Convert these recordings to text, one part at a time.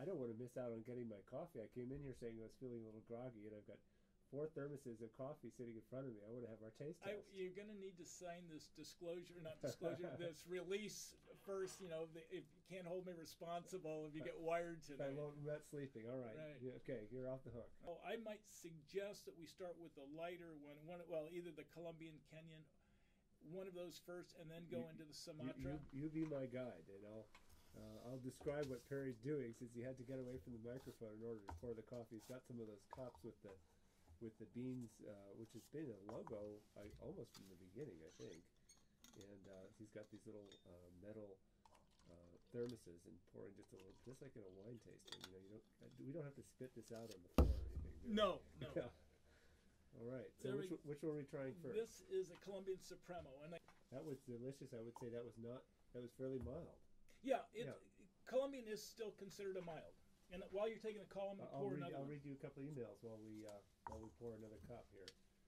I don't want to miss out on getting my coffee. I came in here saying I was feeling a little groggy, and I've got 4 thermoses of coffee sitting in front of me. I want to have our taste test. You're going to need to sign this not disclosure, this release first. You know, if you can't hold me responsible if you get wired today. I'm not sleeping. All right. Yeah, okay, you're off the hook. Oh, I might suggest that we start with the lighter one. Well, either the Colombian Kenyan, one of those first, and then go into the Sumatra. You be my guide, and I'll describe what Perry's doing, since he had to get away from the microphone in order to pour the coffee. He's got some of those cups with the beans, which has been a logo almost from the beginning, I think. And he's got these little metal thermoses, and pouring just a little, just like in a wine tasting. You know, we don't have to spit this out on the floor or anything. No. Yeah. All right. So which one are we trying first? This is a Colombian Supremo, and that was delicious. I would say that was fairly mild. Yeah, Colombian is still considered a mild. And while you're taking the column, I'll read you a couple of emails while we pour another cup here.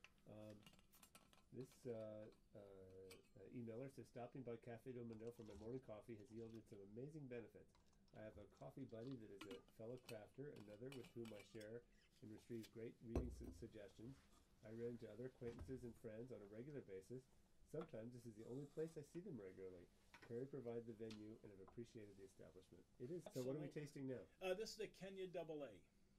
This emailer says, stopping by Café do Mundo for my morning coffee has yielded some amazing benefits. I have a coffee buddy that is a fellow crafter, another with whom I share and receive great reading suggestions. I run into other acquaintances and friends on a regular basis. Sometimes this is the only place I see them regularly. Perry provided the venue and have appreciated the establishment. It is. So what are we tasting now? This is the Kenya AA.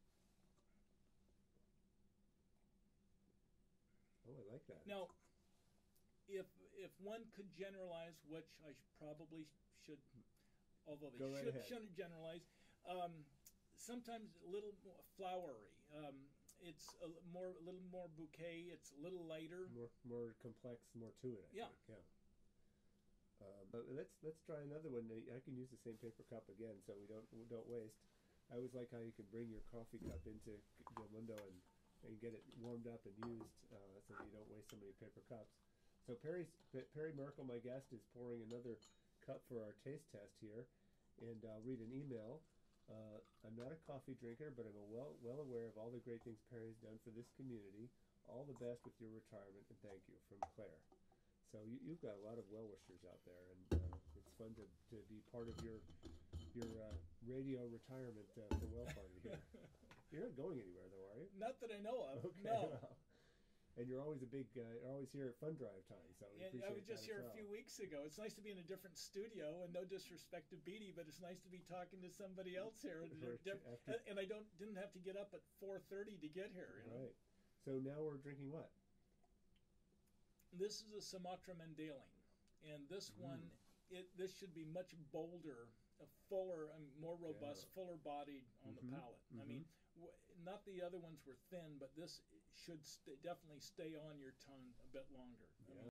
Oh, I like that. Now, if one could generalize, which I probably should, although they shouldn't generalize, sometimes a little more flowery. It's a little more bouquet. It's a little lighter. More complex, more to it. I think. Yeah. But let's try another one. I can use the same paper cup again, so we don't waste. I always like how you can bring your coffee cup into Mundo and get it warmed up and used, so that you don't waste so many paper cups. So Perry Merkel, my guest, is pouring another cup for our taste test here, and I'll read an email. I'm not a coffee drinker, but I'm well aware of all the great things Perry has done for this community. All the best with your retirement, and thank you, from Claire. So you've got a lot of well-wishers out there, and it's fun to be part of your radio retirement farewell party here. You're not going anywhere, though, are you? Not that I know of. Okay, no. Well, and you're always you're always here at Fund Drive time. So I was just here a few weeks ago. It's nice to be in a different studio, and no disrespect to Beatty, but it's nice to be talking to somebody else here. And I didn't have to get up at 4:30 to get here. You know? Right. So now we're drinking what? This is a Sumatra Mandaling, and this one, this should be much bolder, fuller, and more robust, fuller bodied on the palate. I mean, not the other ones were thin, but this should definitely stay on your tongue a bit longer. I mean,